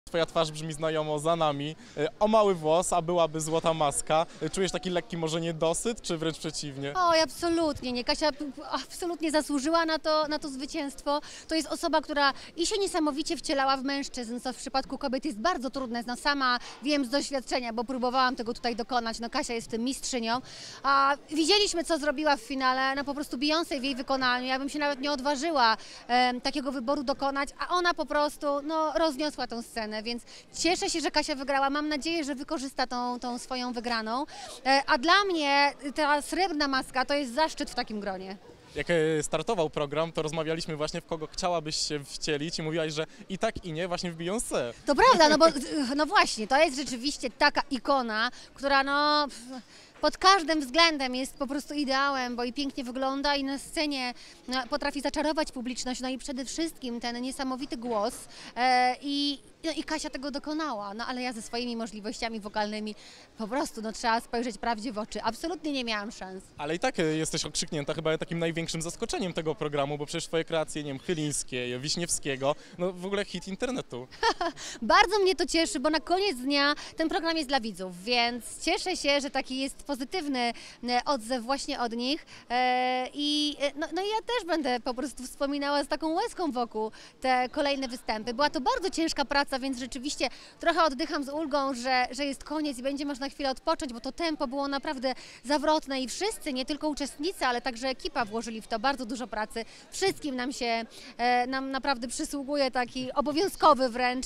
Twoja twarz brzmi znajomo za nami. O mały włos, a byłaby złota maska. Czujesz taki lekki może niedosyt, czy wręcz przeciwnie? Oj, absolutnie nie. Kasia absolutnie zasłużyła na to zwycięstwo. To jest osoba, która i się niesamowicie wcielała w mężczyzn, co w przypadku kobiet jest bardzo trudne. No sama wiem z doświadczenia, bo próbowałam tego tutaj dokonać. No Kasia jest w tym mistrzynią. A widzieliśmy, co zrobiła w finale. No po prostu Beyoncé w jej wykonaniu. Ja bym się nawet nie odważyła takiego wyboru dokonać, a ona po prostu no, rozniosła tą scenę, więc cieszę się, że Kasia wygrała. Mam nadzieję, że wykorzysta tą swoją wygraną. A dla mnie ta srebrna maska to jest zaszczyt w takim gronie. Jak startował program, to rozmawialiśmy właśnie, w kogo chciałabyś się wcielić i mówiłaś, że i tak i nie, właśnie w Beyoncé. To prawda, no bo no właśnie, to jest rzeczywiście taka ikona, która no pod każdym względem jest po prostu ideałem, bo i pięknie wygląda i na scenie potrafi zaczarować publiczność, no i przede wszystkim ten niesamowity głos no i Kasia tego dokonała, no ale ja ze swoimi możliwościami wokalnymi po prostu no trzeba spojrzeć prawdzie w oczy, absolutnie nie miałam szans. Ale i tak jesteś okrzyknięta chyba takim największym zaskoczeniem tego programu, bo przecież twoje kreacje, nie wiem, Chylińskiej, Wiśniewskiego, no w ogóle hit internetu. Bardzo mnie to cieszy, bo na koniec dnia ten program jest dla widzów, więc cieszę się, że taki jest pozytywny odzew właśnie od nich no i ja też będę po prostu wspominała z taką łezką wokół te kolejne występy. Była to bardzo ciężka praca, więc rzeczywiście trochę oddycham z ulgą, że jest koniec i będzie można chwilę odpocząć, bo to tempo było naprawdę zawrotne i wszyscy, nie tylko uczestnicy, ale także ekipa włożyli w to bardzo dużo pracy. Wszystkim nam naprawdę przysługuje taki obowiązkowy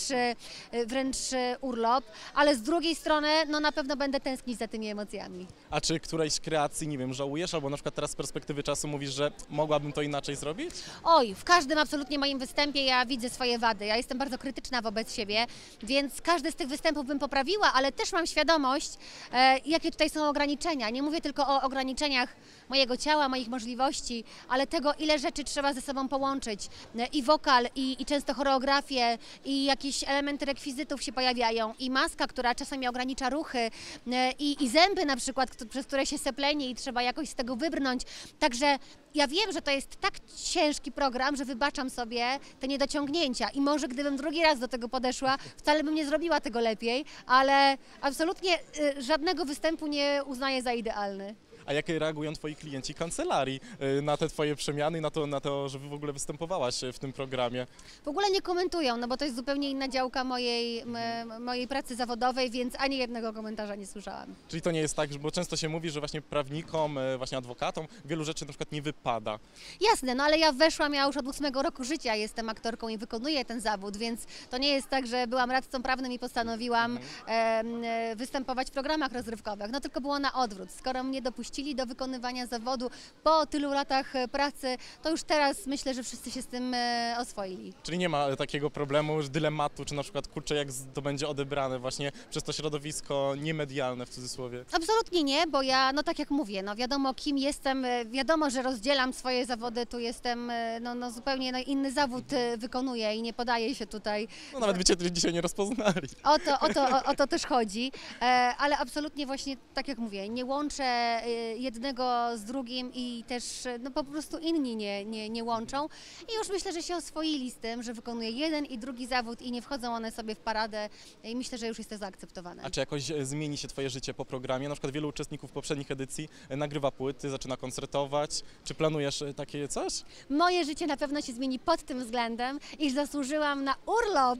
wręcz urlop, ale z drugiej strony no na pewno będę tęsknić za tymi emocjami. A czy którejś kreacji, nie wiem, żałujesz, albo na przykład teraz z perspektywy czasu mówisz, że mogłabym to inaczej zrobić? Oj, w każdym absolutnie moim występie ja widzę swoje wady. Ja jestem bardzo krytyczna wobec siebie, więc każdy z tych występów bym poprawiła, ale też mam świadomość, jakie tutaj są ograniczenia. Nie mówię tylko o ograniczeniach mojego ciała, moich możliwości, ale tego, ile rzeczy trzeba ze sobą połączyć. I wokal, i często choreografię, i jakieś elementy rekwizytów się pojawiają, i maska, która czasami ogranicza ruchy, i zęby na przykład, przez które się seplenie i trzeba jakoś z tego wybrnąć. Także ja wiem, że to jest tak ciężki program, że wybaczam sobie te niedociągnięcia i może gdybym drugi raz do tego podeszła, wcale bym nie zrobiła tego lepiej, ale absolutnie żadnego występu nie uznaję za idealny. A jak reagują twoi klienci kancelarii na te twoje przemiany, na to, że w ogóle występowałaś w tym programie? W ogóle nie komentują, no bo to jest zupełnie inna działka mojej pracy zawodowej, więc ani jednego komentarza nie słyszałam. Czyli to nie jest tak, bo często się mówi, że właśnie prawnikom, właśnie adwokatom wielu rzeczy na przykład nie wypada. Jasne, no ale ja już od 8 roku życia jestem aktorką i wykonuję ten zawód, więc to nie jest tak, że byłam radcą prawnym i postanowiłam występować w programach rozrywkowych, no tylko było na odwrót. Skoro mnie dopuścili do wykonywania zawodu po tylu latach pracy, to już teraz myślę, że wszyscy się z tym oswoili. Czyli nie ma takiego problemu, dylematu, czy na przykład kurczę, jak to będzie odebrane właśnie przez to środowisko niemedialne w cudzysłowie? Absolutnie nie, bo ja, no tak jak mówię, no wiadomo kim jestem, wiadomo, że rozdzielam swoje zawody, tu jestem, no zupełnie inny zawód wykonuję i nie podaję się tutaj. No nawet by cię dzisiaj nie rozpoznali. O to też chodzi, ale absolutnie właśnie tak jak mówię, nie łączę jednego z drugim i też no po prostu inni nie łączą i już myślę, że się oswoili z tym, że wykonuję jeden i drugi zawód i nie wchodzą one sobie w paradę i myślę, że już jest to zaakceptowane. A czy jakoś zmieni się twoje życie po programie? Na przykład wielu uczestników poprzednich edycji nagrywa płyty, zaczyna koncertować. Czy planujesz takie coś? Moje życie na pewno się zmieni pod tym względem, iż zasłużyłam na urlop.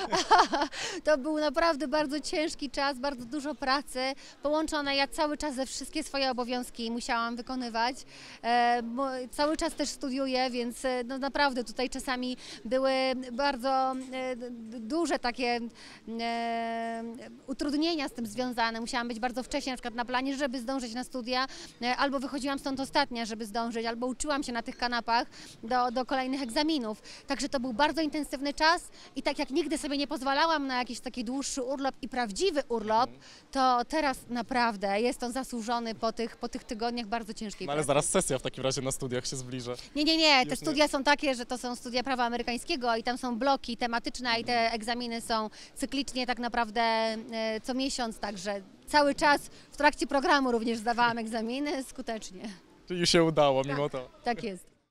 To był naprawdę bardzo ciężki czas, bardzo dużo pracy, połączone ja cały czas ze wszystkie swoje obowiązki musiałam wykonywać. Cały czas też studiuję, więc no naprawdę tutaj czasami były bardzo duże takie utrudnienia z tym związane. Musiałam być bardzo wcześnie na przykład na planie, żeby zdążyć na studia, albo wychodziłam stąd ostatnia, żeby zdążyć, albo uczyłam się na tych kanapach do kolejnych egzaminów. Także to był bardzo intensywny czas i tak jak nigdy sobie nie pozwalałam na jakiś taki dłuższy urlop i prawdziwy urlop, to teraz naprawdę jest on zasłużony po tych tygodniach bardzo ciężkiej No ale pracy. zaraz sesja w takim razie na studiach się zbliża. Nie. Te Już studia są takie, że to są studia prawa amerykańskiego i tam są bloki tematyczne i te egzaminy są cyklicznie tak naprawdę co miesiąc, także cały czas w trakcie programu również zdawałam egzaminy skutecznie. Czyli się udało mimo to. Tak jest.